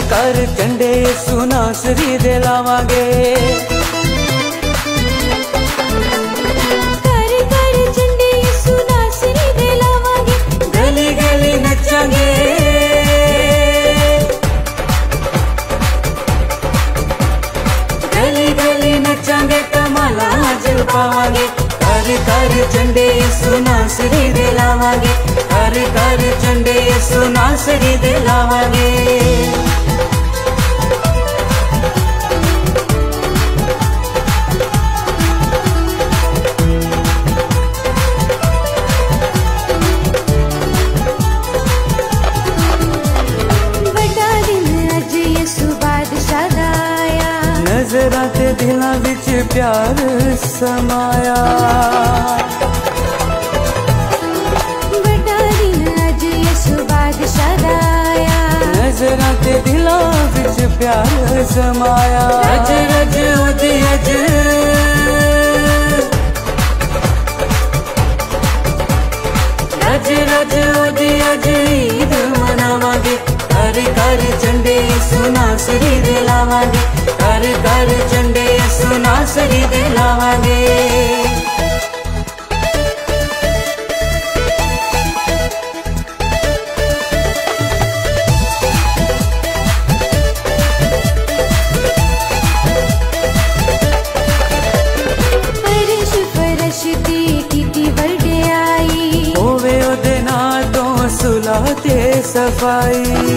कर चंडे सुनासरी दे लावांगे। कर कर चंडे सुनासरी दे लावांगे। गली गली नचांगे, गली गली नचांगे, कमाला जल पावांगे। कर कर चंडे सुनासरी दे लावांगे। कर कर चंडे सुनासरी दे लावांगे। बड़ा दिन अज यसु बादशाह दा आया। नजरां ते दिलां विच प्यार समाया। बड़ा दिन अज यसु बादशाह दा आया। नजरां ते दिलां विच प्यार समाया। रज रज उदी अज, रज रज उदी अज ईद मनावांगे। कर कर चंडे सुनासरी दे लावांगे। कर कर चंडे सुनासरी दे लावांगे। फरश फरश दी कीती वडियाई। होवे ओदे नाल तो सुलह ते सफाई।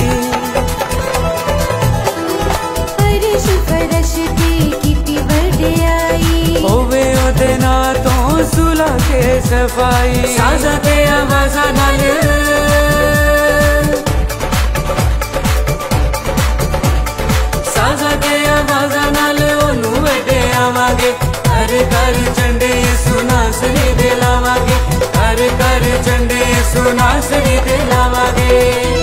फरश फरश दी कीती वडियाई। होवे ओदे नाल तो सुलह ते सफाई। साज़ा ते आवाज़ां नाल, साज़ा ते आवाज़ां नाल ओनू वड्डे आवांगे। कर कर चंडे सुनासरी दे लावांगे। कर कर चंडे सुनासरी दे लावांगे।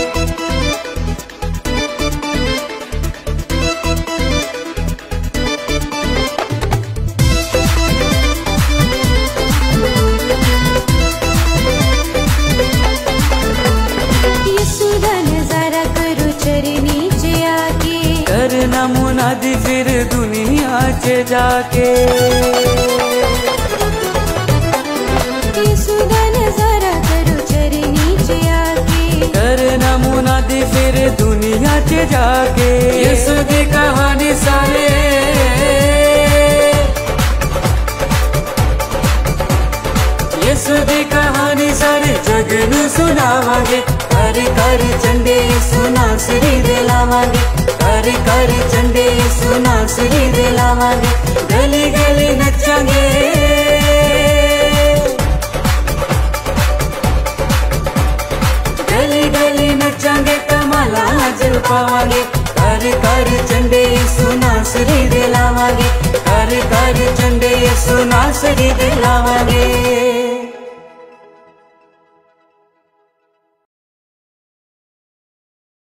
यसु दा नजारा करो चरनी च आके। करना मुनादी फिर दुनिया च जाके। यसु दा नजारा करो चरनी च आके। करना मुनादी फिर दुनिया च जाके। यसु दी कहानी सारे, यसु दी कहानी सारे जग नू सुनावांगे। कर कर चंडे सुनासरी दे लावांगे। कर कर चंडे सुनासरी दे लावांगे। गली गली नचांगे, गली गली नचांगे, कमाला जल पावांगे। कर कर चंडे सुनासरी दे लावांगे। कर कर चंडे सुनासरी दे लावांगे।